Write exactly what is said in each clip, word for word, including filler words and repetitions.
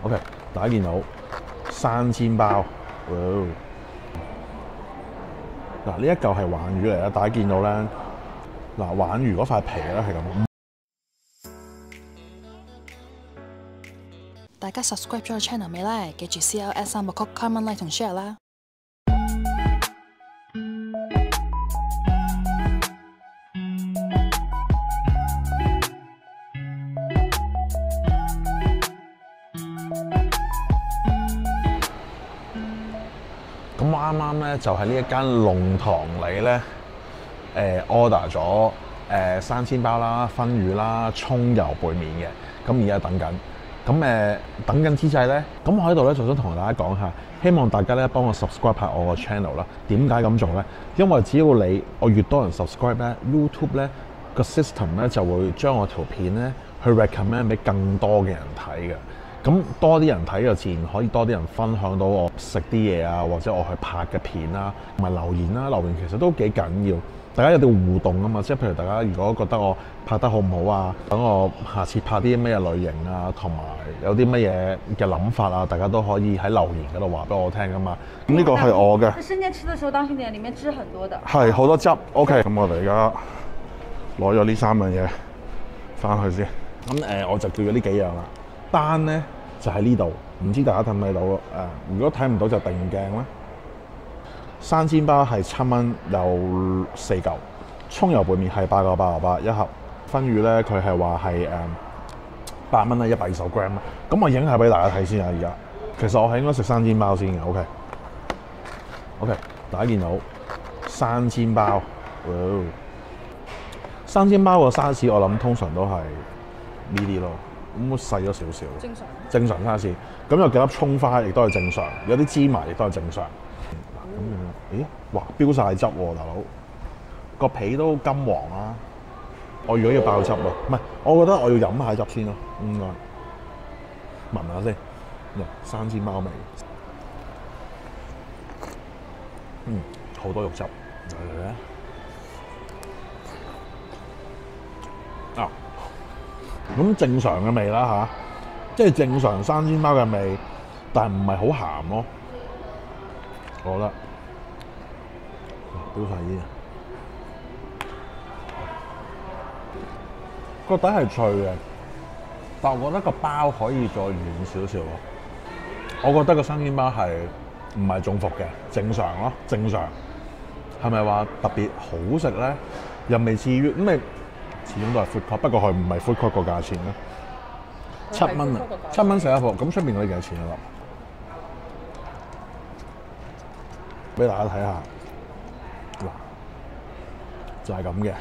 OK， 大家見到生煎包，嗱呢一嚿係鯇魚嚟啦，大家見到咧，嗱鯇魚嗰塊皮咧係咁。 大家 subscribe 咗個 channel 未咧？記住 C L S 三部曲 comment like 同 share 啦。 咁我啱啱咧就喺呢一間龍塘里咧，誒 order 咗誒生煎包啦、燻魚啦、葱油背面嘅，咁而家等緊。咁誒等緊之際咧，咁我喺度咧就想同大家講下，希望大家咧幫我 subscribe 下我個 channel 啦。點解咁做咧？因為只要你我越多人 subscribe 咧 ，YouTube 咧個 system 咧就會將我條片咧去 recommend 俾更多嘅人睇嘅。咁多啲人睇就自然可以多啲人分享到我食啲嘢啊，或者我去拍嘅片啦，同埋留言啦。留言其實都幾緊要，大家有啲互動啊嘛。即係譬如大家如果覺得我拍得好唔好啊，等我下次拍啲咩類型啊，同埋有啲乜嘢嘅諗法啊，大家都可以喺留言嗰度話俾我聽噶嘛。咁呢個係我嘅。 生煎吃的時候當心點，裡面汁很多的。 係好多汁。OK，咁我哋而家攞咗呢三樣嘢翻去先。咁誒、呃，我就叫咗呢幾樣啦。單咧就喺呢度，唔知大家睇唔睇到？誒、呃，如果睇唔到就定鏡啦。生煎包係七蚊有四嚿，葱油背面係八個八毫八一盒。燻魚咧佢係話係誒八蚊啦，一百二十 gram 啦。咁我影下俾大家睇先啊！而家其實我係應該食生煎包先嘅。OK，OK，、OK? OK， 大家見到生煎包，哦、生煎包個 size 我諗通常都係呢啲咯。咁細咗少少，正常正常 size。咁有幾粒葱花亦都係正常，有啲芝麻亦都係正常。嗱咁樣，咦？哇！飆晒汁喎，大佬個皮都金黃啦。我如果要爆汁喎，唔係，我覺得我要飲下汁先咯，應該聞下先。生煎包味，嗯，好多肉汁。嚟嚟啊！咁正常嘅味啦吓，即係正常生煎包嘅味，但係唔係好鹹咯。我覺得飆晒啲，個底係脆嘅，但我覺得個包可以再軟少少咯。我覺得個生煎包係唔係中伏嘅，正常咯，正常。係咪話特別好食咧？又未至於咁咪。始終都係 food court，不過佢唔係 food court 個價錢啦，七蚊啊，七蚊食一盒，咁出邊嗰啲幾多錢啊？俾大家睇下，嗱，就係咁嘅，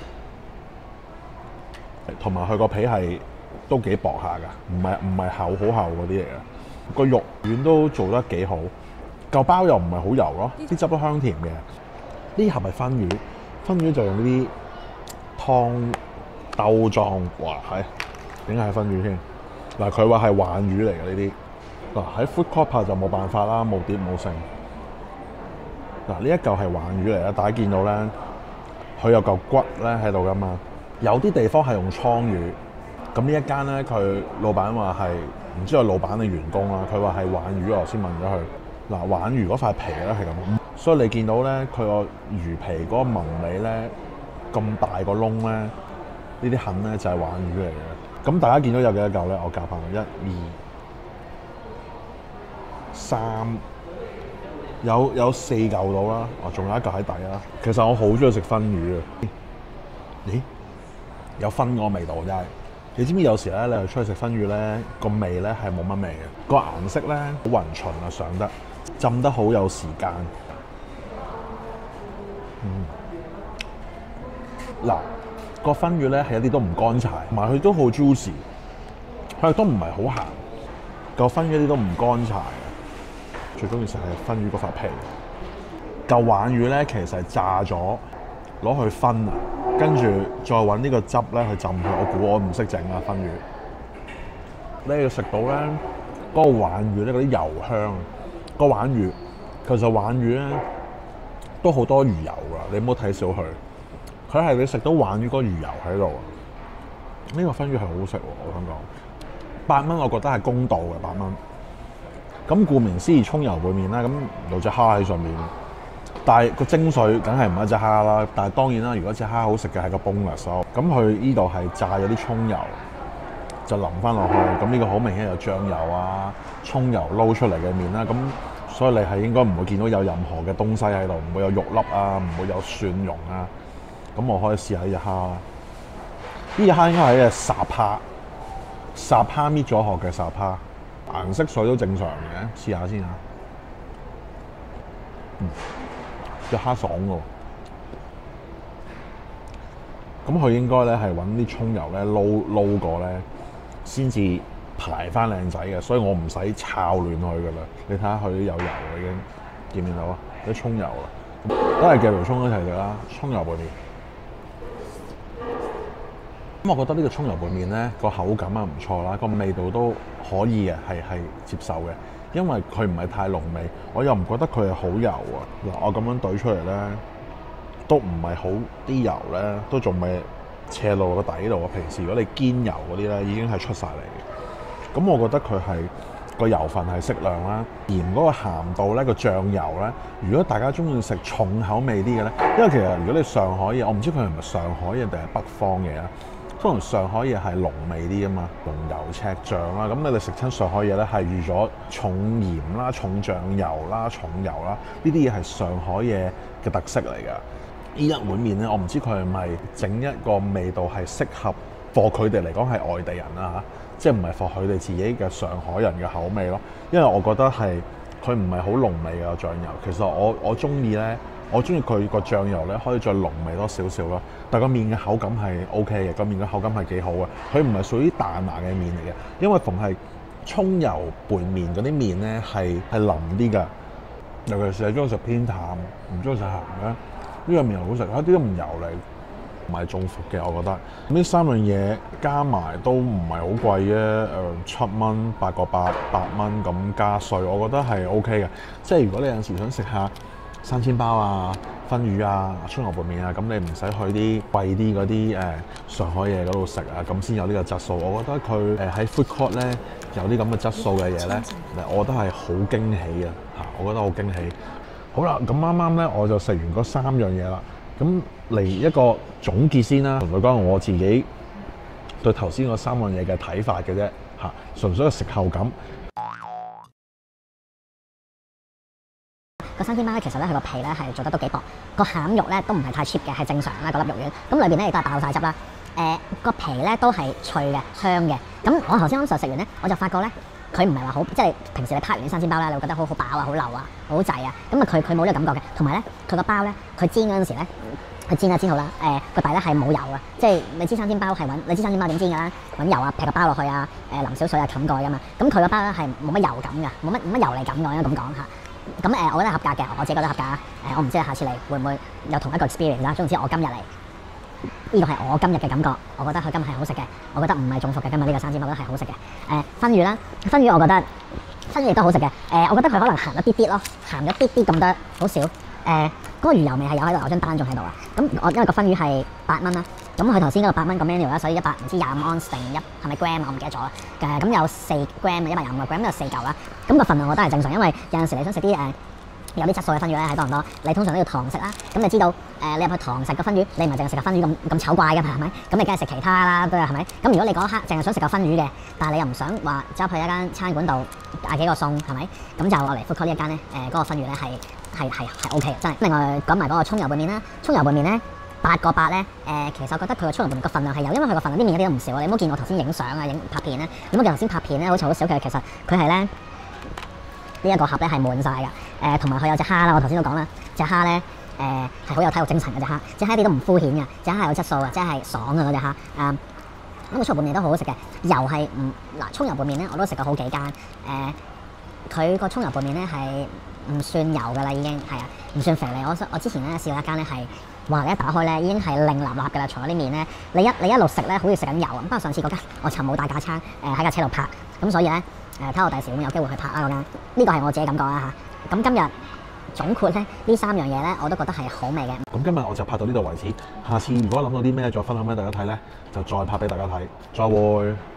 同埋佢個皮係都幾薄下㗎，唔係唔係厚好厚嗰啲嚟嘅，個肉丸都做得幾好，嚿包又唔係好油咯，啲汁都香甜嘅。呢盒係燻魚，燻魚就用啲湯。豆裝，哇係，點解係燻魚先？嗱，佢話係鯇魚嚟嘅呢啲。嗱喺 food court 拍就冇辦法啦，冇碟冇剩。嗱呢一嚿係鯇魚嚟啦，大家見到咧，佢有嚿骨咧喺度噶嘛。有啲地方係用倉魚，咁呢一間咧佢老闆話係唔知係老闆定員工啦，佢話係鯇魚，我先問咗佢。嗱鯇魚嗰塊皮咧係咁，所以你見到咧佢個魚皮嗰個紋理咧咁大個窿咧。呢啲痕咧就係鯇魚嚟嘅，咁大家見到有幾多嚿咧？我夾翻一、二、三，有有四嚿到啦。哦，仲有一嚿喺底啦。其實我好中意食燻魚啊！咦，有燻嗰個味道真係。你知唔知有時咧，你去出去食燻魚咧，個味咧係冇乜味嘅，個顏色咧好勻循啊，上得浸得好有時間。嗯，嗱。個燻魚咧係一啲都唔乾柴，同埋佢都好 juicy， 佢亦都唔係好鹹。個燻魚一啲都唔乾柴嘅，最中意食係燻魚嗰塊皮。嚿鯇魚咧其實係炸咗，攞去燻啊，跟住再揾呢個汁咧去浸佢。我估我唔識整啊燻魚。你要食到咧嗰個鯇魚咧嗰啲油香，個鯇魚其實鯇魚咧都好多魚油㗎，你唔好睇少佢。佢係你食到鯇魚嗰個魚油喺度，呢、這個燻魚係好好食喎！我想講，八蚊我覺得係公道嘅八蚊。 咁顧名思義，葱油拌麵啦，咁有隻蝦喺上面。但係個精髓梗係唔係一隻蝦啦，但係當然啦，如果隻蝦好食嘅係個 bonus 咯。咁佢呢度係炸咗啲葱油，就淋翻落去。咁呢個好明顯有醬油啊、葱油撈出嚟嘅麵啦。咁所以你係應該唔會見到有任何嘅東西喺度，唔會有肉粒啊，唔會有蒜蓉啊。咁我可以試下呢隻蝦啦。呢隻蝦應該係一隻烚蝦，烚蝦搣咗殼嘅烚蝦，顏色水都正常嘅。試下先嚇。嗯。隻蝦爽喎，咁佢應該咧係揾啲葱油咧撈撈過咧，先至排翻靚仔嘅，所以我唔使炒亂佢噶啦。你睇下佢有油已經，見唔見到啊？啲葱油啦，都係夾條葱一齊食啦，葱油拌麵。咁我覺得呢個葱油拌麵咧個口感啊唔錯啦，個味道都可以嘅，係係接受嘅。因為佢唔係太濃味，我又唔覺得佢係好油啊！嗱，我咁樣懟出嚟咧，都唔係好啲油咧，都仲未斜落個底度啊！平時如果你堅油嗰啲咧，已經係出晒嚟嘅。咁我覺得佢係個油分係適量啦，鹽嗰個鹹度咧，個醬油咧，如果大家中意食重口味啲嘅咧，因為其實如果你上海嘢，我唔知佢係咪上海嘢定係北方嘢啊？通常上海嘢係濃味啲啊嘛，濃油赤醬啦，咁你哋食親上海嘢咧係預咗重鹽啦、重醬油啦、重油啦，呢啲嘢係上海嘢嘅特色嚟㗎。呢一碗麵咧，我唔知佢係咪整一個味道係適合 for 佢哋嚟講係外地人啦嚇，即係唔係 for 佢哋自己嘅上海人嘅口味咯。因為我覺得係佢唔係好濃味嘅醬油，其實我我中意咧。我中意佢個醬油咧，可以再濃味多少少咯。但個麵嘅口感係 O K 嘅，個麵嘅口感係幾好嘅。佢唔係屬於彈牙嘅麵嚟嘅，因為逢係葱油拌麵嗰啲麵咧係係腍啲㗎。尤其是係中意食偏淡，唔中意食鹹嘅，呢個麵又好食，一啲都唔油膩，唔係中伏嘅。我覺得呢三樣嘢加埋都唔係好貴啫，誒七蚊八個八八蚊咁加稅，我覺得係 O K 嘅。即係如果你有陣時想食下生煎包啊、燻魚啊、葱油拌麵啊，咁你唔使去啲貴啲嗰啲誒上海嘢嗰度食啊，咁先有呢個質素。我覺得佢誒喺 food court 咧有啲咁嘅質素嘅嘢咧，我覺得係好驚喜啊！嚇，我覺得好驚喜。好啦，咁啱啱咧我就食完嗰三樣嘢啦，咁嚟一個總結先啦，同佢講我自己對頭先嗰三樣嘢嘅睇法嘅啫嚇，純粹係食後感。 個生煎包咧，其實咧佢個皮咧係做得都幾薄，個餡肉咧都唔係太 cheap 嘅，係正常啦，嗰粒肉丸。咁裏邊咧亦都係爆晒汁啦。誒、呃、個皮咧都係脆嘅、香嘅。咁我頭先啱啱食完咧，我就發覺咧佢唔係話好，即係平時你拍完啲生煎包咧，你會覺得好好飽啊、好流啊、好滯啊。咁啊佢佢冇呢個感覺嘅，同埋咧佢個包咧，佢煎嗰陣時咧，佢煎啊煎好啦。誒個底咧係冇油啊，即係你知生煎包係揾你知生煎包點煎㗎啦，揾油啊，劈個包落去啊，誒淋少水啊冚蓋㗎嘛。咁佢個包咧係冇乜油感㗎，冇乜冇乜油膩感㗎，應該咁講嚇。咁誒，我覺得合格嘅，我自己覺得合格啊！誒，我唔知你下次嚟會唔會有同一個 experience 啦。總之我今日嚟，呢個係我今日嘅感覺，我覺得佢今日係好食嘅，我覺得唔係中伏嘅。今日呢個生煎包我覺得係好食嘅。誒、呃，燻魚啦，燻魚我覺得燻魚亦都好食嘅。誒、呃，我覺得佢可能鹹咗啲啲咯，鹹咗啲啲咁多，好少。誒、呃，嗰、那個魚油味係有喺度，有張單仲喺度啊。咁我因為個燻魚係八蚊啦，咁佢頭先嗰個八蚊個 menu 啦，所以一百唔知廿五盎司定一係咪 gram 我唔記得咗啦。誒，咁有四 gram 一百廿五個 gram 有四嚿啦。咁、那個份量我覺得係正常，因為有陣時你想食啲誒有啲質素嘅燻魚咧喺多倫多，你通常都要堂食啦。咁你知道誒、呃，你入去堂食個醜魚，你唔係淨係食個燻魚咁咁醜怪嘅係咪？咁你梗係食其他啦，都係係咪？咁如果你嗰一刻淨係想食個燻魚嘅，但係你又唔想話走去一間餐館度嗌幾個餸係咪？咁就落嚟 food court 呢一間咧，誒、呃、嗰、那個燻魚咧係係係係 O K 嘅，真係。另外講埋嗰個葱油拌麵啦，葱油拌麵咧八個八咧，誒、呃、其實我覺得佢個葱油拌麵個份量係有，因為佢個份量啲麵一啲都唔少。你唔好見我頭先影相啊、影拍片咧，你唔好見頭先拍片咧好似好少嘅，其實佢係咧呢一、這個盒咧係滿晒㗎。誒同埋佢有隻蝦啦，我頭先都講啦，隻蝦咧誒係好有體育精神嘅隻蝦，隻蝦一啲都唔敷衍嘅，隻蝦係有質素嘅，即係爽嘅嗰隻蝦。誒咁個葱油拌麵都好好食嘅，油係唔嗱葱油拌麵咧我都食過好幾間，誒佢個葱油拌麵咧係唔算油㗎啦，已經係啊，唔算肥膩。我我之前咧試過一間咧係，哇！你一打開咧已經係令立立㗎啦，除咗啲麵咧，你一你一路食咧好似食緊油咁。不過上次嗰間我尋冇大架撐，誒喺架車度拍，咁所以咧誒睇下我第時會唔會有機會去拍啦嗰間。呢個係我自己感覺啦嚇。咁今日總括咧，呢三樣嘢咧，我都覺得係好味嘅。 咁今日我就拍到呢度為止。下次如果諗到啲咩再分享俾大家睇咧，就再拍俾大家睇。再會。